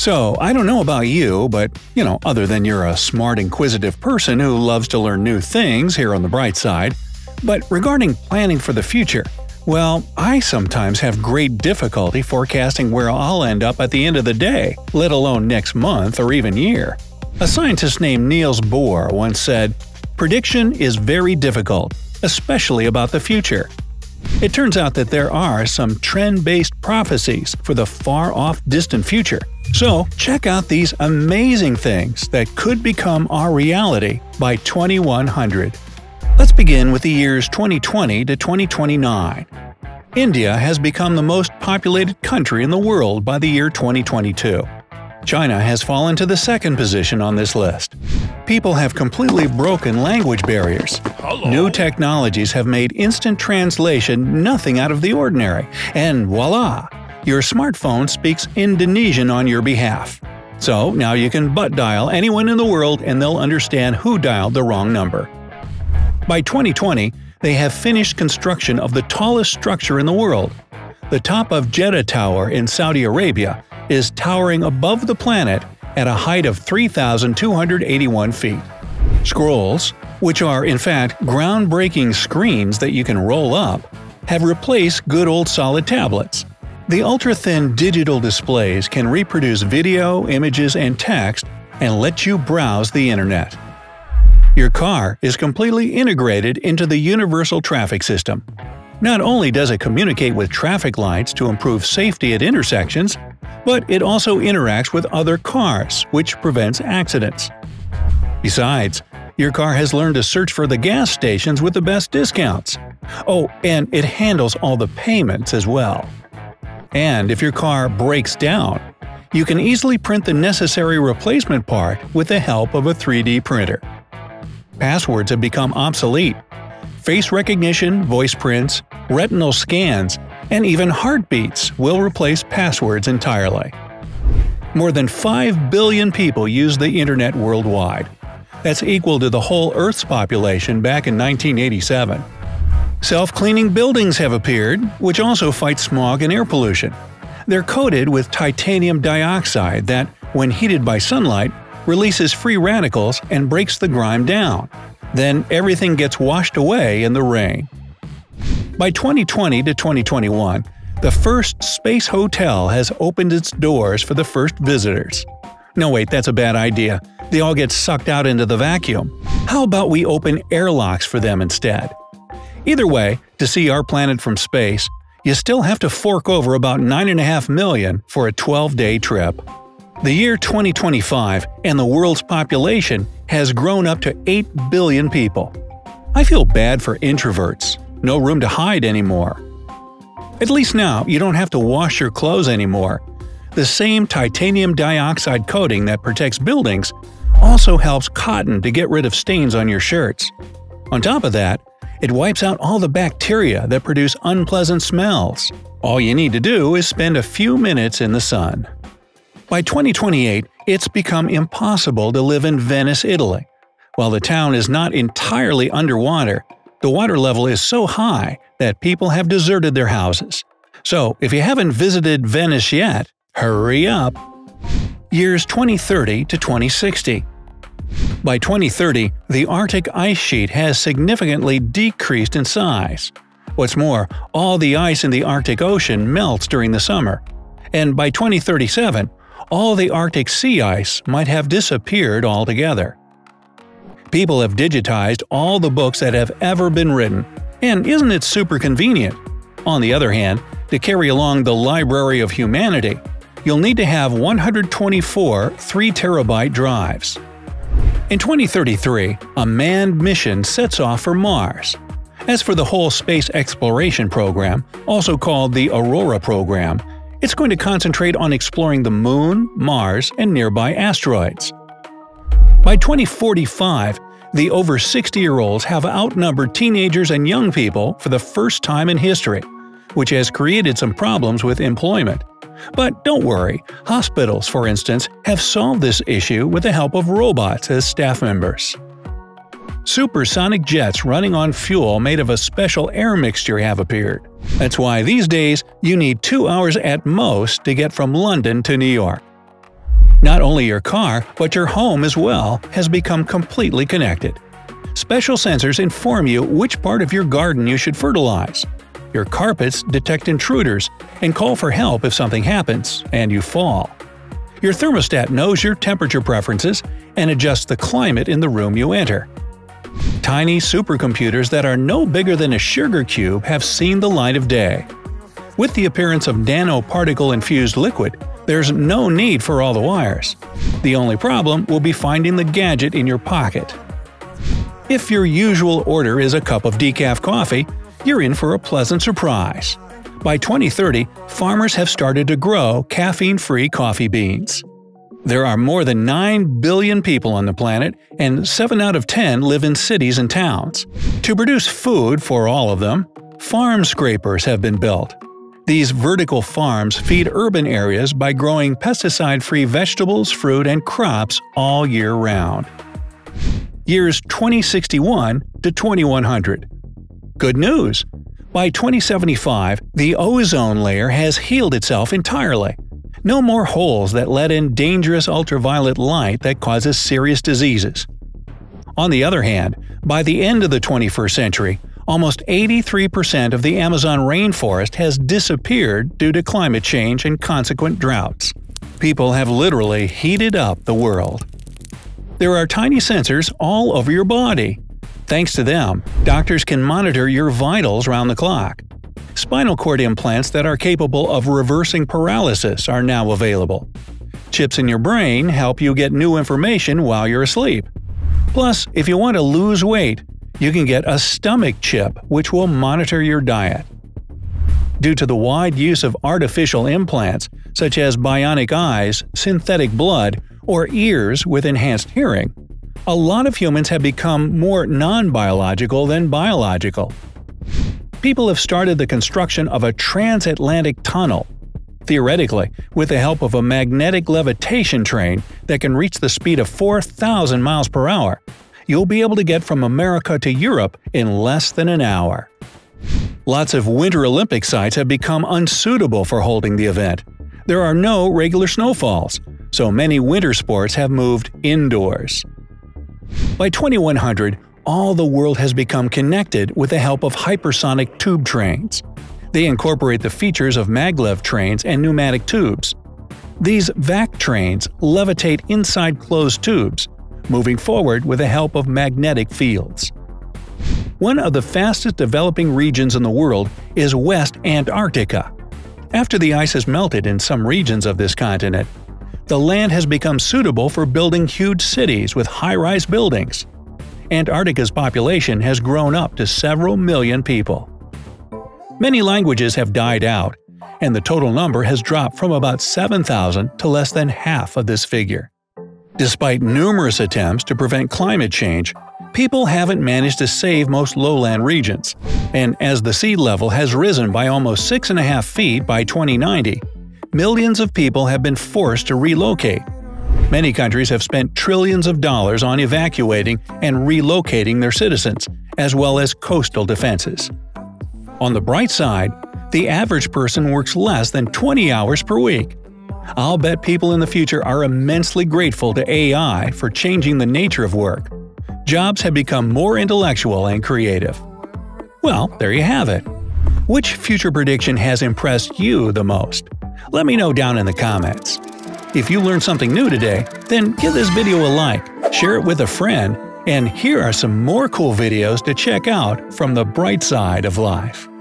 So, I don't know about you, but, other than you're a smart, inquisitive person who loves to learn new things here on the bright side, but regarding planning for the future, well, I sometimes have great difficulty forecasting where I'll end up at the end of the day, let alone next month or even year. A scientist named Niels Bohr once said, "Prediction is very difficult, especially about the future." It turns out that there are some trend-based prophecies for the far-off distant future. So, check out these amazing things that could become our reality by 2100. Let's begin with the years 2020 to 2029. India has become the most populated country in the world by the year 2022. China has fallen to the second position on this list. People have completely broken language barriers. New technologies have made instant translation nothing out of the ordinary, and voila! Your smartphone speaks Indonesian on your behalf. So now you can butt dial anyone in the world and they'll understand who dialed the wrong number. By 2020, they have finished construction of the tallest structure in the world. The top of Jeddah Tower in Saudi Arabia is towering above the planet at a height of 3,281 feet. Scrolls, which are in fact groundbreaking screens that you can roll up, have replaced good old solid tablets. The ultra-thin digital displays can reproduce video, images, and text and let you browse the internet. Your car is completely integrated into the universal traffic system. Not only does it communicate with traffic lights to improve safety at intersections, but it also interacts with other cars, which prevents accidents. Besides, your car has learned to search for the gas stations with the best discounts. Oh, and it handles all the payments as well. And if your car breaks down, you can easily print the necessary replacement part with the help of a 3D printer. Passwords have become obsolete. Face recognition, voice prints, retinal scans, and even heartbeats will replace passwords entirely. More than 5 billion people use the internet worldwide. That's equal to the whole Earth's population back in 1987. Self-cleaning buildings have appeared, which also fight smog and air pollution. They're coated with titanium dioxide that, when heated by sunlight, releases free radicals and breaks the grime down. Then everything gets washed away in the rain. By 2020 to 2021, the first space hotel has opened its doors for the first visitors. No wait, that's a bad idea. They all get sucked out into the vacuum. How about we open airlocks for them instead? Either way, to see our planet from space, you still have to fork over about $9.5 million for a 12-day trip. The year 2025 and the world's population has grown up to 8 billion people. I feel bad for introverts. No room to hide anymore. At least now you don't have to wash your clothes anymore. The same titanium dioxide coating that protects buildings also helps cotton to get rid of stains on your shirts. On top of that, it wipes out all the bacteria that produce unpleasant smells. All you need to do is spend a few minutes in the sun. By 2028, it's become impossible to live in Venice, Italy. While the town is not entirely underwater, the water level is so high that people have deserted their houses. So, if you haven't visited Venice yet, hurry up! Years 2030 to 2060. By 2030, the Arctic ice sheet has significantly decreased in size. What's more, all the ice in the Arctic Ocean melts during the summer. And by 2037, all the Arctic sea ice might have disappeared altogether. People have digitized all the books that have ever been written, and isn't it super convenient? On the other hand, to carry along the Library of Humanity, you'll need to have 124 3-terabyte drives. In 2033, a manned mission sets off for Mars. As for the whole space exploration program, also called the Aurora program, it's going to concentrate on exploring the Moon, Mars, and nearby asteroids. By 2045, the over 60-year-olds have outnumbered teenagers and young people for the first time in history, which has created some problems with employment. But don't worry, hospitals, for instance, have solved this issue with the help of robots as staff members. Supersonic jets running on fuel made of a special air mixture have appeared. That's why these days you need 2 hours at most to get from London to New York. Not only your car, but your home as well has become completely connected. Special sensors inform you which part of your garden you should fertilize. Your carpets detect intruders and call for help if something happens and you fall. Your thermostat knows your temperature preferences and adjusts the climate in the room you enter. Tiny supercomputers that are no bigger than a sugar cube have seen the light of day. With the appearance of nanoparticle-infused liquid, there's no need for all the wires. The only problem will be finding the gadget in your pocket. If your usual order is a cup of decaf coffee, you're in for a pleasant surprise. By 2030, farmers have started to grow caffeine-free coffee beans. There are more than 9 billion people on the planet, and 7 out of 10 live in cities and towns. To produce food for all of them, farm scrapers have been built. These vertical farms feed urban areas by growing pesticide-free vegetables, fruit, and crops all year round. Years 2061 to 2100. Good news! By 2075, the ozone layer has healed itself entirely. No more holes that let in dangerous ultraviolet light that causes serious diseases. On the other hand, by the end of the 21st century, almost 83% of the Amazon rainforest has disappeared due to climate change and consequent droughts. People have literally heated up the world. There are tiny sensors all over your body. Thanks to them, doctors can monitor your vitals round the clock. Spinal cord implants that are capable of reversing paralysis are now available. Chips in your brain help you get new information while you're asleep. Plus, if you want to lose weight, you can get a stomach chip which will monitor your diet. Due to the wide use of artificial implants, such as bionic eyes, synthetic blood, or ears with enhanced hearing, a lot of humans have become more non-biological than biological. People have started the construction of a transatlantic tunnel. Theoretically, with the help of a magnetic levitation train that can reach the speed of 4,000 miles per hour, you'll be able to get from America to Europe in less than an hour. Lots of Winter Olympic sites have become unsuitable for holding the event. There are no regular snowfalls, so many winter sports have moved indoors. By 2100, all the world has become connected with the help of hypersonic tube trains. They incorporate the features of maglev trains and pneumatic tubes. These vac trains levitate inside closed tubes, moving forward with the help of magnetic fields. One of the fastest developing regions in the world is West Antarctica. After the ice has melted in some regions of this continent, the land has become suitable for building huge cities with high-rise buildings. Antarctica's population has grown up to several million people. Many languages have died out, and the total number has dropped from about 7,000 to less than half of this figure. Despite numerous attempts to prevent climate change, people haven't managed to save most lowland regions, and as the sea level has risen by almost 6.5 feet by 2090, millions of people have been forced to relocate. Many countries have spent trillions of dollars on evacuating and relocating their citizens, as well as coastal defenses. On the bright side, the average person works less than 20 hours per week. I'll bet people in the future are immensely grateful to AI for changing the nature of work. Jobs have become more intellectual and creative. Well, there you have it. Which future prediction has impressed you the most? Let me know down in the comments. If you learned something new today, then give this video a like, share it with a friend, and here are some more cool videos to check out from the bright side of life.